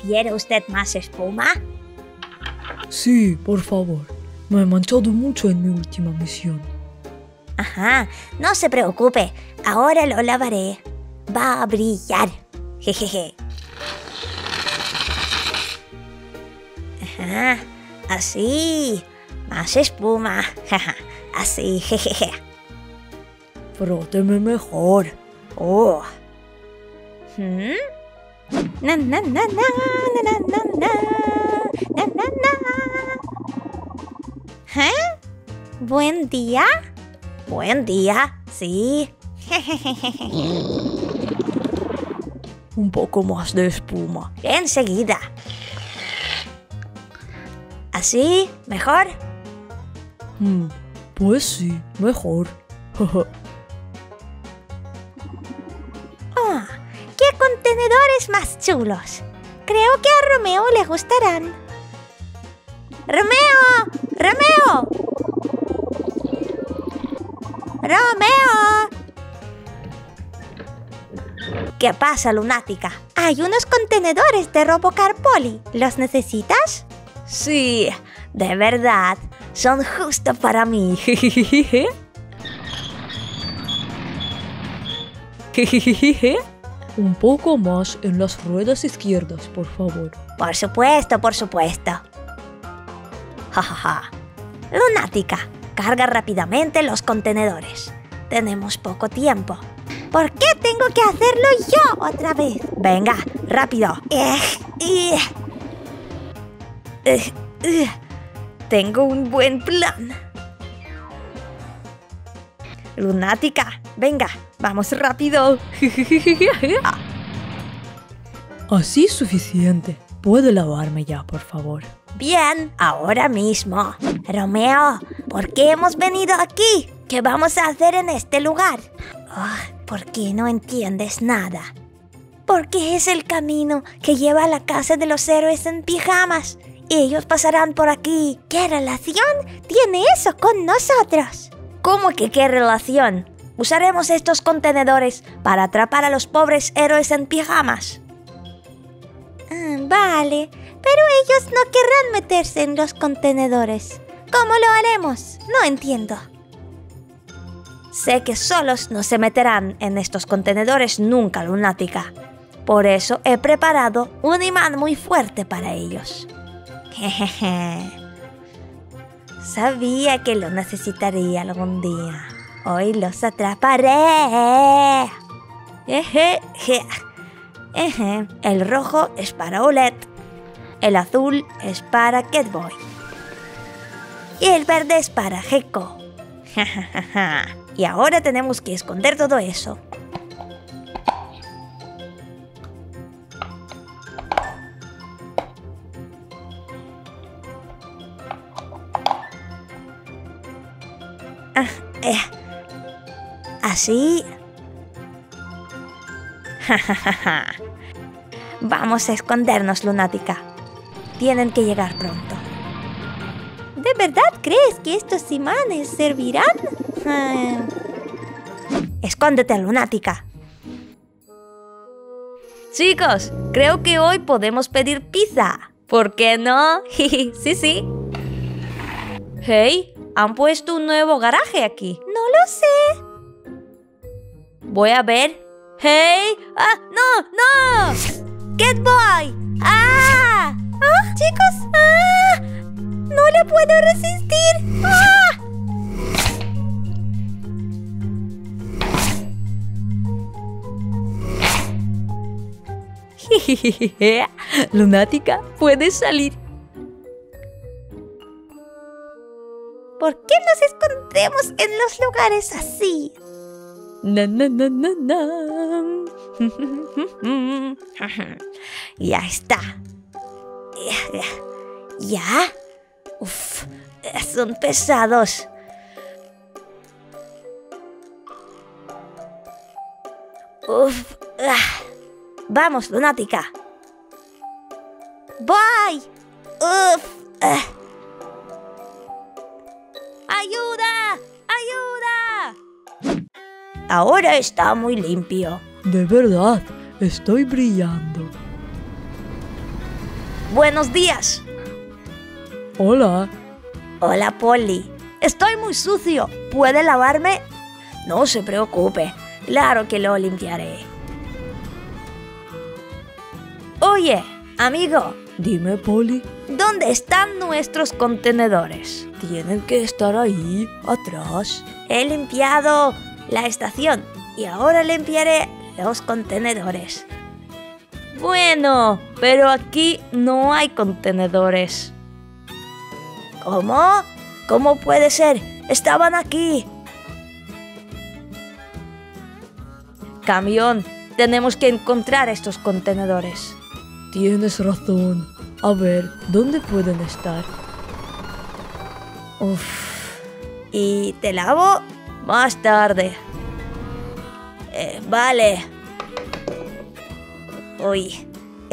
¿Quiere usted más espuma? Sí, por favor. Me he manchado mucho en mi última misión. Ajá, no se preocupe. Ahora lo lavaré. Va a brillar. Jejeje. Ajá, así. Más espuma. Así, jejeje. Fróteme mejor. Oh. Na, na, na, na, na, na, na, na, na, na, na. ¿Eh? ¿Buen día? Buen día, sí. Un poco más de espuma. Enseguida. ¿Así? ¿Mejor? Pues sí, mejor. Oh, ¡qué contenedores más chulos! Creo que a Romeo le gustarán. ¡Romeo! ¡Romeo! ¡Romeo! ¿Qué pasa, lunática? Hay unos contenedores de Robocar Polly. ¿Los necesitas? Sí, de verdad. Son justo para mí. Un poco más en las ruedas izquierdas, por favor. Por supuesto, por supuesto. Jajaja. Lunática, carga rápidamente los contenedores. Tenemos poco tiempo. ¿Por qué tengo que hacerlo yo otra vez? Venga, rápido. Tengo un buen plan. Lunática, venga, vamos rápido. Así es suficiente. ¿Puede lavarme ya, por favor? Bien, ahora mismo. Romeo, ¿por qué hemos venido aquí? ¿Qué vamos a hacer en este lugar? ¿Por qué no entiendes nada? Porque es el camino que lleva a la casa de los héroes en pijamas. Ellos pasarán por aquí. ¿Qué relación tiene eso con nosotros? ¿Cómo que qué relación? Usaremos estos contenedores para atrapar a los pobres héroes en pijamas. Vale, pero ellos no querrán meterse en los contenedores. ¿Cómo lo haremos? No entiendo. Sé que solos no se meterán en estos contenedores nunca, lunática. Por eso he preparado un imán muy fuerte para ellos. Jejeje. Sabía que lo necesitaría algún día. Hoy los atraparé. El rojo es para Oled. El azul es para Catboy. Y el verde es para Gecko. Y ahora tenemos que esconder todo eso. Así. Vamos a escondernos, lunática. Tienen que llegar pronto. ¿De verdad crees que estos imanes servirán? Escóndete, lunática. Chicos, creo que hoy podemos pedir pizza. ¿Por qué no? Sí, sí. Hey, han puesto un nuevo garaje aquí. No lo sé. Voy a ver. ¡Hey! ¡Ah! ¡No! ¡No! ¡Catboy! ¡Ah! ¡Ah! ¡Chicos! ¡Ah! ¡No le puedo resistir! ¡Ah! Lunática, puedes salir. ¿Por qué nos escondemos en los lugares así? Na, na, na, na, na. Ya está. ¿Ya? Uf, son pesados. Uf. Vamos, lunática. ¡Voy! ¡Uf! ¡Ayuda! ¡Ayuda! Ahora está muy limpio. De verdad, estoy brillando. Buenos días. Hola. Hola, Polly. Estoy muy sucio. ¿Puede lavarme? No se preocupe. Claro que lo limpiaré. Oye, amigo. Dime, Polly. ¿Dónde están nuestros contenedores? Tienen que estar ahí, atrás. He limpiado la estación y ahora limpiaré los contenedores. Bueno, pero aquí no hay contenedores. ¿Cómo? ¿Cómo puede ser? Estaban aquí. Camión, tenemos que encontrar estos contenedores. Tienes razón. A ver, ¿dónde pueden estar? Uf. ¿Y te lavo? Más tarde. Vale. Uy.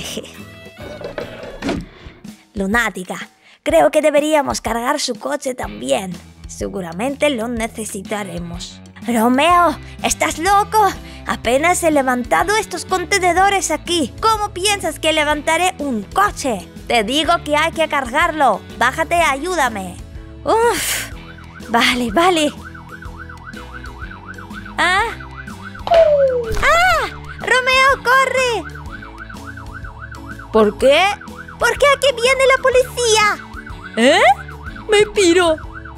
Lunática. Creo que deberíamos cargar su coche también. Seguramente lo necesitaremos. Romeo, ¿estás loco? Apenas he levantado estos contenedores aquí. ¿Cómo piensas que levantaré un coche? Te digo que hay que cargarlo. Bájate, ayúdame. Uf. Vale, vale. ¡Ah! ¡Ah! ¡Romeo, corre! ¿Por qué? Porque aquí viene la policía. ¿Eh? ¡Me piro!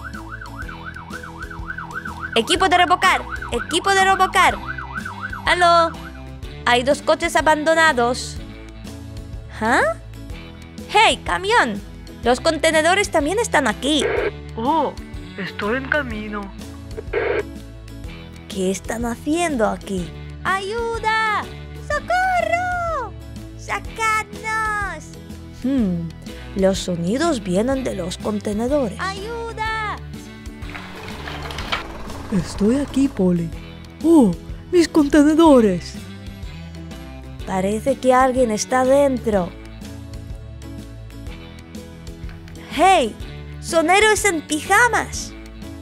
Equipo de revocar. Equipo de revocar. ¡Aló! Hay 2 coches abandonados. ¿Ah? ¡Hey, camión! Los contenedores también están aquí. Oh, estoy en camino. ¿Qué están haciendo aquí? ¡Ayuda! ¡Socorro! ¡Sacadnos! Los sonidos vienen de los contenedores. ¡Ayuda! Estoy aquí, Polly. ¡Oh, mis contenedores! Parece que alguien está dentro. ¡Hey! ¡Son héroes en pijamas!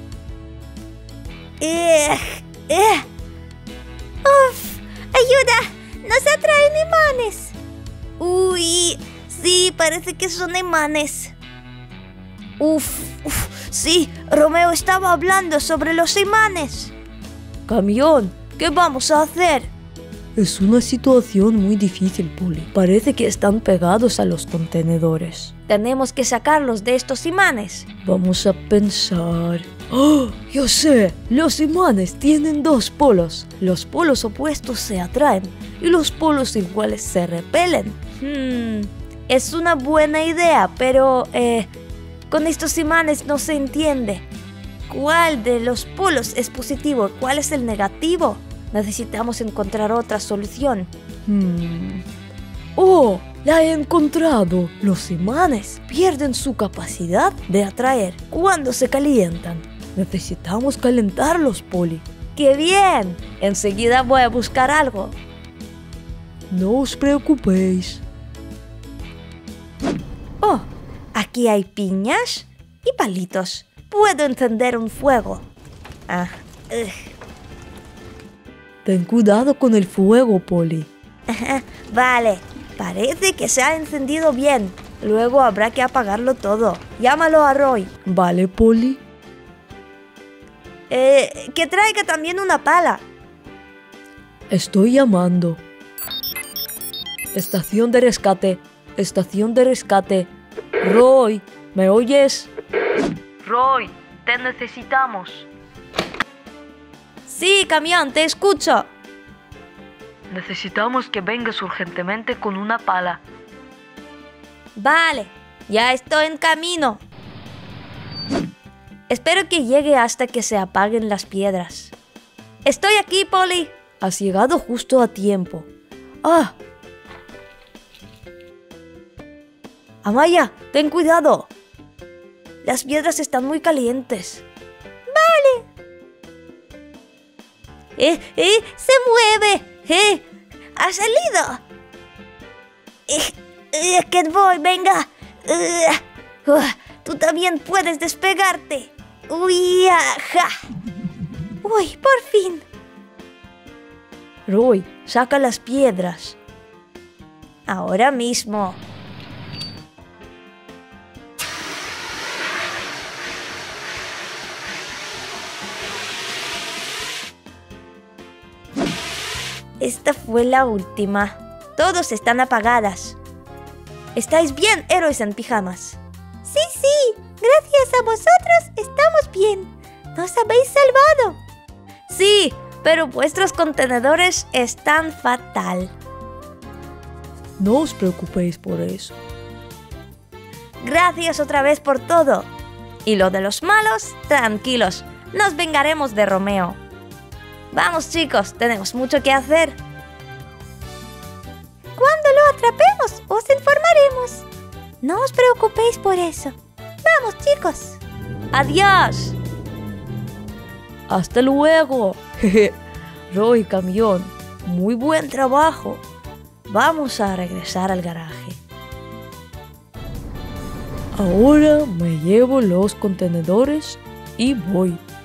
¡Uf! ¡Ayuda! ¡Nos atraen imanes! ¡Uy! Sí, parece que son imanes. ¡Uf! Sí, Romeo estaba hablando sobre los imanes. Camión, ¿qué vamos a hacer? Es una situación muy difícil, Polly. Parece que están pegados a los contenedores. Tenemos que sacarlos de estos imanes. Vamos a pensar... ¡Oh! ¡Yo sé! Los imanes tienen 2 polos. Los polos opuestos se atraen y los polos iguales se repelen. Es una buena idea, pero con estos imanes no se entiende. ¿Cuál de los polos es positivo y cuál es el negativo? Necesitamos encontrar otra solución. ¡Oh! ¡La he encontrado! Los imanes pierden su capacidad de atraer cuando se calientan. Necesitamos calentarlos, Polly. ¡Qué bien! Enseguida voy a buscar algo. No os preocupéis. Oh, aquí hay piñas y palitos. Puedo encender un fuego. Ten cuidado con el fuego, Polly. Vale, parece que se ha encendido bien. Luego habrá que apagarlo todo. Llámalo a Roy. Vale, Polly. Que traiga también una pala. Estoy llamando. Estación de rescate. Estación de rescate. Roy, ¿me oyes? Roy, te necesitamos. Sí, camión, te escucho. Necesitamos que vengas urgentemente con una pala. Vale, ya estoy en camino. Espero que llegue hasta que se apaguen las piedras. Estoy aquí, Polly. Has llegado justo a tiempo. ¡Ah! Amaya, ten cuidado. Las piedras están muy calientes. Vale. Se mueve. Ha salido. Que voy, venga. Tú también puedes despegarte. Uy, ajá. Uy, por fin. Roy, saca las piedras. Ahora mismo. esta fue la última. Todos están apagadas. ¿Estáis bien, héroes en pijamas? Sí, sí. Gracias a vosotros estamos bien. Nos habéis salvado. Sí, pero vuestros contenedores están fatal. No os preocupéis por eso. Gracias otra vez por todo. Y lo de los malos, tranquilos. Nos vengaremos de Romeo. Vamos, chicos, tenemos mucho que hacer. Cuando lo atrapemos, os informaremos. No os preocupéis por eso. Vamos, chicos. Adiós. ¡Hasta luego! Roy, camión, muy buen trabajo. Vamos a regresar al garaje. Ahora me llevo los contenedores y voy.